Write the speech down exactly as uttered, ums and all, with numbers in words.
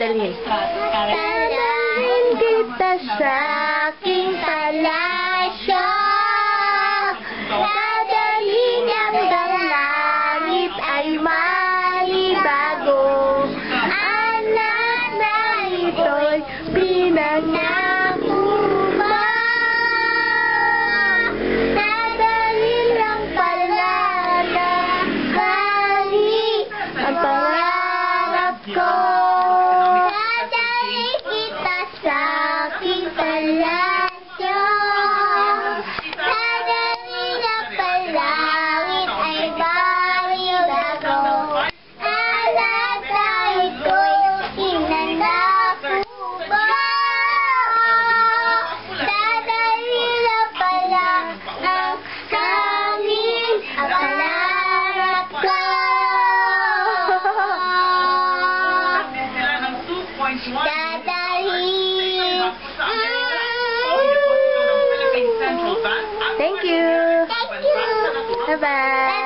dadalhin? Dadalhin kita sa aking palasyo. Dadalhin hanggang langit ay malibago. Anak na ito'y pinangako mo. Dadalhin lang pala na hali ang pangarap ko. Dadalhin kita sa aking palasyo. Dadalhin lang pala langit ay malibago. Anak na ito'y pinangako mo. Dadalhin lang pala ng hangin ang pangarap ko. Dadalhin. Thank you. Thank you. Bye-bye.